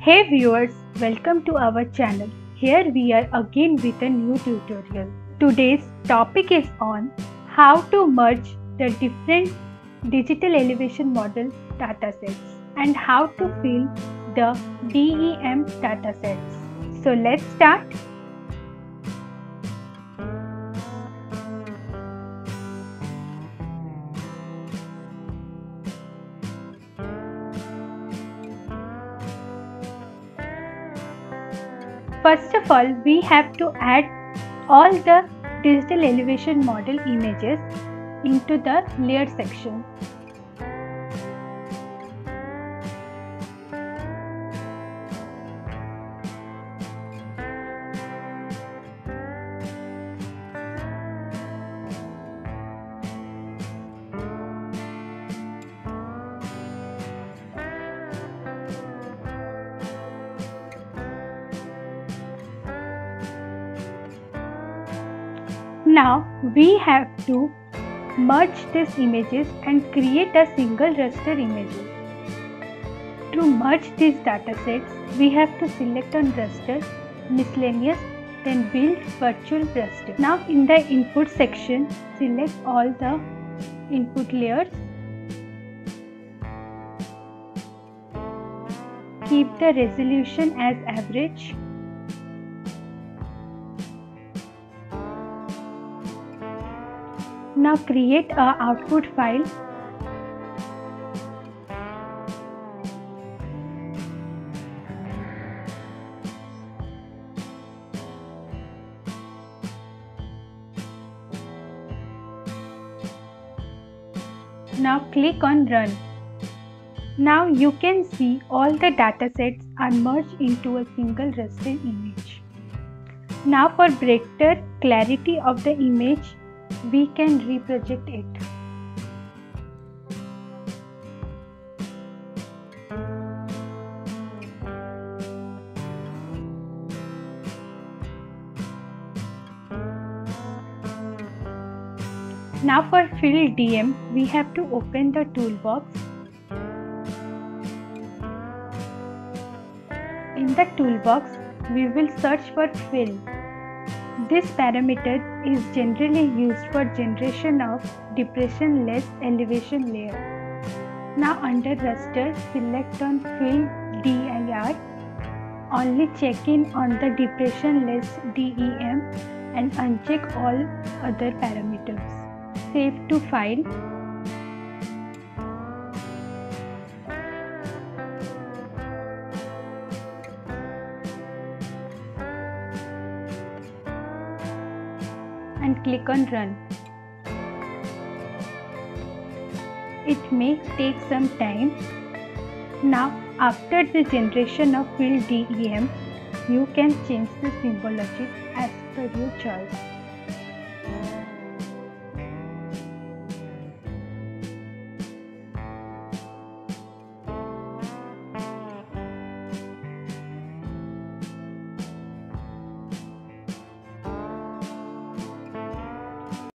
Hey viewers, welcome to our channel. Here we are again with a new tutorial. Today's topic is on how to merge the different digital elevation model datasets and how to fill the DEM datasets. So let's start. First of all, we have to add all the digital elevation model images into the layer section. Now we have to merge these images and create a single raster image. To merge these datasets, we have to select on raster, miscellaneous, then build virtual raster. Now in the input section, select all the input layers. Keep the resolution as average. Now create a output file. Now click on Run. Now you can see all the datasets are merged into a single raster image. Now for better clarity of the image, we can reproject it. Now for fill DM, we have to open the toolbox. In the toolbox, we will search for fill. This parameter is generally used for generation of depression-less elevation layer. Now under raster, select on fill DIR. Only check in on the depression-less DEM and uncheck all other parameters. Save to file. And click on Run. It may take some time. Now after the generation of fill DEM, you can change the symbology as per your choice.